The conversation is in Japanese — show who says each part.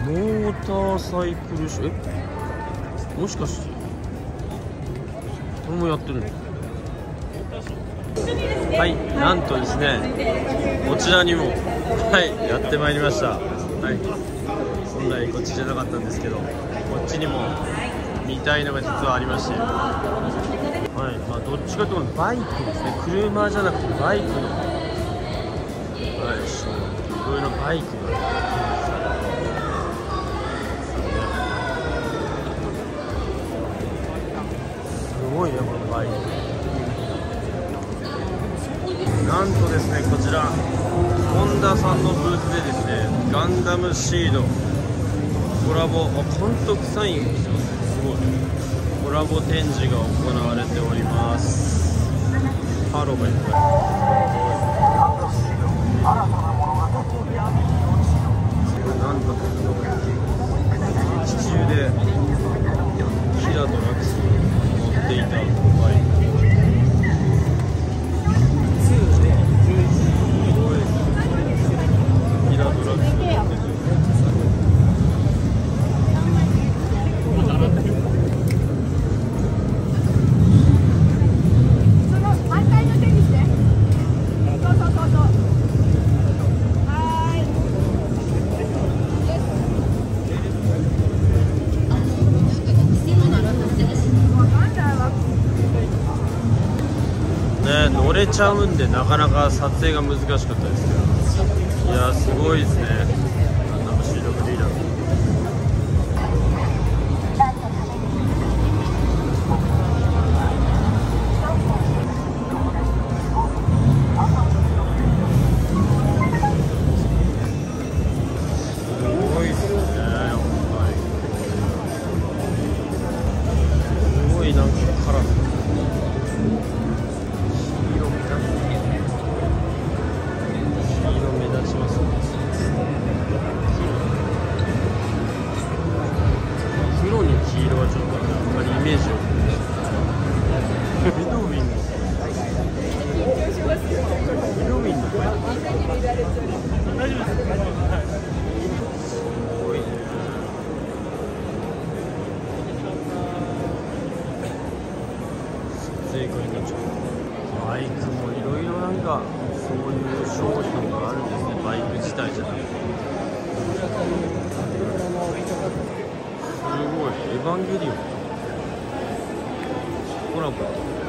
Speaker 1: モーターサイクルショー、もしかしてこれもやってるの？はい、なんとですね、こちらにもやってまいりました。本来こっちじゃなかったんですけど、こっちにも見たいのが実はありまして、どっちかというとバイクですね。車じゃなくてバイクのショー、いろいろバイクがすごいね、このバイク。なんとですね、こちらホンダさんのブースでですね、ガンダムシードコラボ、監督サインしてますね。すごいコラボ展示が行われております。ハローがいっぱい。なんと劇中でキラとラクス乗っていたバイク、キラとラクス乗ってて、乗れちゃうんで、なかなか撮影が難しかったですけど、いやすごいですね。ガンダムシードフリーダー、すごいっすね。すごいなんかカラフル。黒に黄色はちょっとあんまりイメージをミドウィンの大丈夫です。すごいね。撮影会になっちゃう。バイクもいろいろなんかそういう商品があるんですね。バイク自体じゃなくて。すごい、エヴァンゲリオンコラボ。